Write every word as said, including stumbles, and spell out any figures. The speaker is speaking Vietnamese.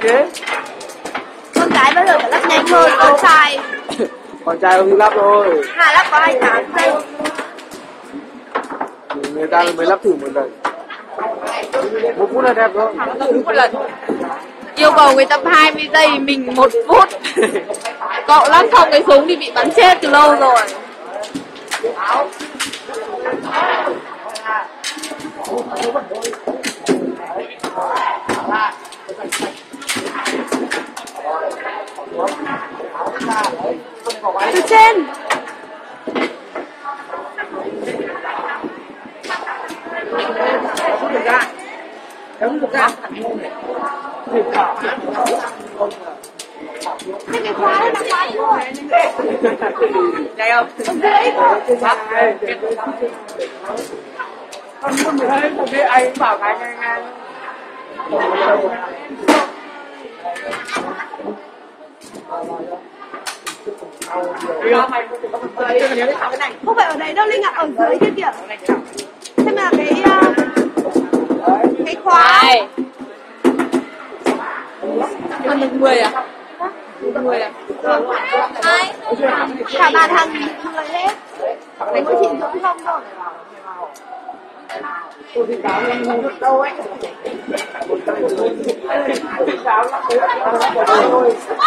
thế? Con gái bây giờ phải lắp nhanh hơn con trai. Con trai không đi lắp thôi. Hà lắp có hai tháng giây. Người ta mới lắp thử một lần. Một phút là đẹp thôi. Một lần. Yêu cầu người ta hai mươi giây, mình một phút. Cậu lắp xong cái súng thì bị bắn chết từ lâu rồi. Từ trên. Đúng được ra. Thế cái khóa nó nằm mãi luôn. Đây không? Ở dưới. Con muốn thấy một cái anh bảo cái ngay ngay. Không phải ở đấy đâu Linh ạ, ở dưới kia kìa. Thế mà cái cái khóa. Ăn được mười à? mười à? Hai. Cả bàn hàng người hết. Đấy mới chỉ Dũng không thôi. Tôi thì cáo là ngu được đâu ấy. Tôi thì cáo là ngu được đâu ấy.